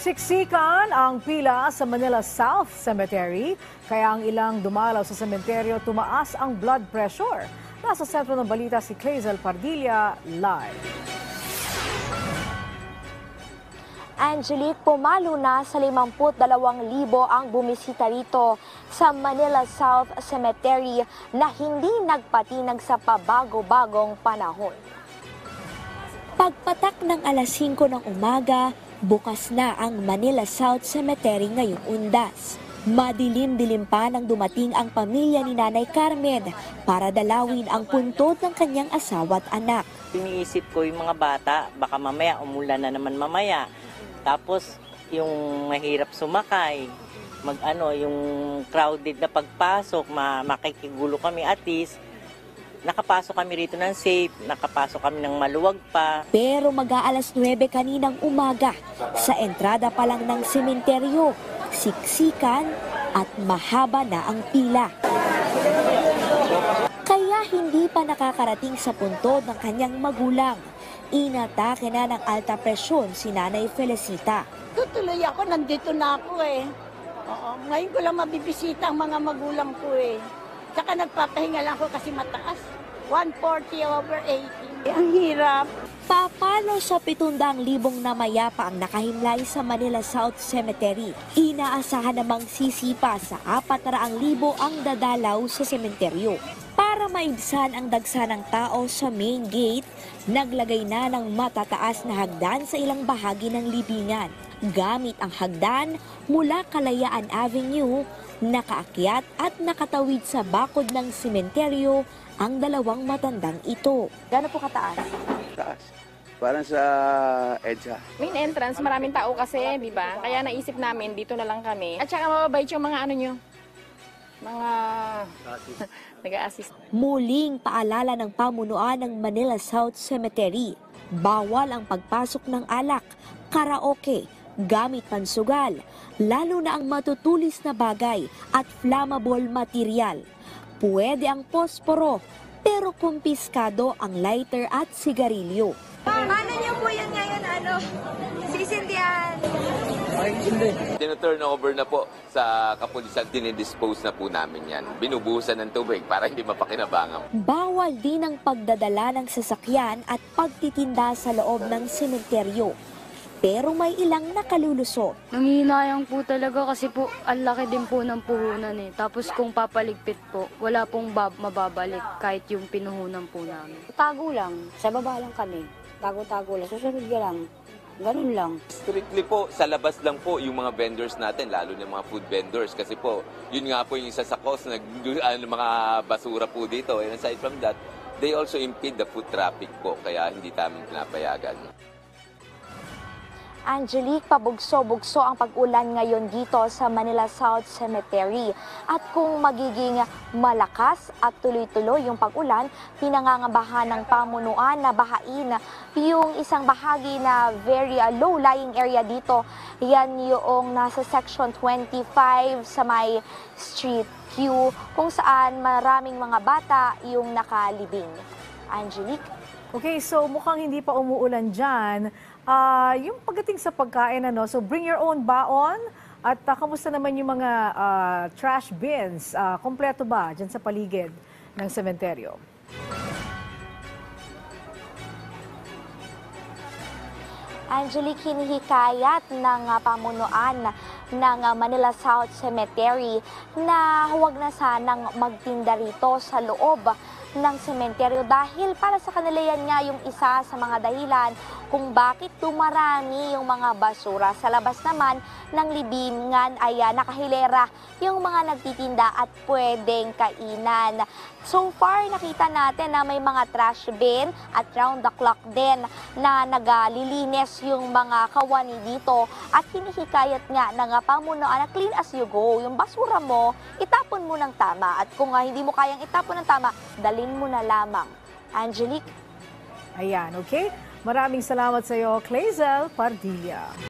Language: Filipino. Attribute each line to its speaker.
Speaker 1: Siksikan ang pila sa Manila South Cemetery, kaya ang ilang dumalaw sa sementeryo tumaas ang blood pressure. Nasa sentro ng balita si Clazel Pardilla, live.
Speaker 2: Angelique, pumalo na sa 52,000 ang bumisita rito sa Manila South Cemetery na hindi nagpatinag sa pabago-bagong panahon. Pagpatak ng alas 5 ng umaga, bukas na ang Manila South Cemetery ngayong Undas. Madilim-dilim pa nang dumating ang pamilya ni Nanay Carmen para dalawin ang puntod ng kanyang asawa at anak.
Speaker 3: Iniisip ko yung mga bata, baka mamaya umulan na naman mamaya. Tapos yung mahirap sumakay, yung crowded na pagpasok, makikigulo kami, at least nakapasok kami rito ng safe, nakapasok kami ng maluwag pa.
Speaker 2: Pero mag-aalas 9 kaninang umaga, sa entrada pa lang ng sementeryo, siksikan at mahaba na ang pila. Kaya hindi pa nakakarating sa puntod ng kanyang magulang. Inatake na ng alta presyon si Nanay Felicita.
Speaker 4: Tutuloy ako, nandito na ako eh. Oo, ngayon ko lang mabibisita ang mga magulang ko eh. Saka nagpapahinga lang ako kasi mataas. 140/80. Ang hirap.
Speaker 2: Papalo sa 700,000 na mayapa ang nakahimlay sa Manila South Cemetery. Inaasahan namang sisipa sa 400,000 ang dadalaw sa sementeryo. Para maibsan ang dagsa ng tao sa main gate, naglagay na ng matataas na hagdan sa ilang bahagi ng libingan. Gamit ang hagdan mula Kalayaan Avenue, nakaakyat at nakatawid sa bakod ng sementeryo ang dalawang matandang ito. Gaano po kataas?
Speaker 5: Taas. Parang sa EDSA.
Speaker 6: Main entrance, maraming tao kasi, di ba? Kaya naisip namin, dito na lang kami. At saka mababait yung mga mga nag-a-assist.
Speaker 2: Muling paalala ng pamunuan ng Manila South Cemetery. Bawal ang pagpasok ng alak, karaoke, gamit pansugal, lalo na ang matutulis na bagay at flammable material. Pwede ang posporo, pero kumpiskado ang lighter at sigarilyo.
Speaker 7: Paano niyo po yan ngayon, sisindihan?
Speaker 8: Tino-turn over na po sa kapulisan, dinidispose na po namin yan. Binubuhusan ng tubig para hindi mapakinabangan.
Speaker 2: Bawal din ang pagdadala ng sasakyan at pagtitinda sa loob ng sementeryo. Pero may ilang nakululusot.
Speaker 9: Nanghihinayang po talaga kasi po ang laki din po ng puhunan eh. Tapos kung papaligpit po, wala pong mababalik kahit yung pinuhunan po namin.
Speaker 4: Tago lang. Sa baba lang kami. Tago-tago lang. Susunod ka lang. Ganun lang.
Speaker 8: Strictly po, sa labas lang po yung mga vendors natin, lalo na mga food vendors. Kasi po, yun nga po yung isa sa cause, mga basura po dito. And aside from that, they also impede the foot traffic po. Kaya hindi namin pinapayagan.
Speaker 2: Angelique, pabugso-bugso ang pag-ulan ngayon dito sa Manila South Cemetery. At kung magiging malakas at tuloy-tuloy yung pag-ulan, pinangangabahan ng pamunuan na bahain yung isang bahagi na very low-lying area dito. Yan yung nasa Section 25 sa may Street Q, kung saan maraming mga bata yung nakalibing. Angelique?
Speaker 1: Okay, so mukhang hindi pa umuulan dyan. Yung pagdating sa pagkain, so bring your own baon. At kamusta naman yung mga trash bins? Kompleto ba dyan sa paligid ng sementeryo?
Speaker 2: Angelique, hinihikayat ng pamunuan ng Manila South Cemetery na huwag na sanang magtinda rito sa loob ng sementeryo dahil para sa kanila yan nga yung isa sa mga dahilan kung bakit tumarami yung mga basura. Sa labas naman ng libingan ay nakahilera yung mga nagtitinda at pwedeng kainan. So far, nakita natin na may mga trash bin at round the clock din na naglilinis yung mga kawani dito at hinihikayat nga ng pamunuan na clean as you go. Yung basura mo, itapon mo ng tama at kung hindi mo kayang itapon ng tama, dalhin mo na lamang. Angelique?
Speaker 1: Ayan, okay? Maraming salamat sa iyo, Clazel Pardilla.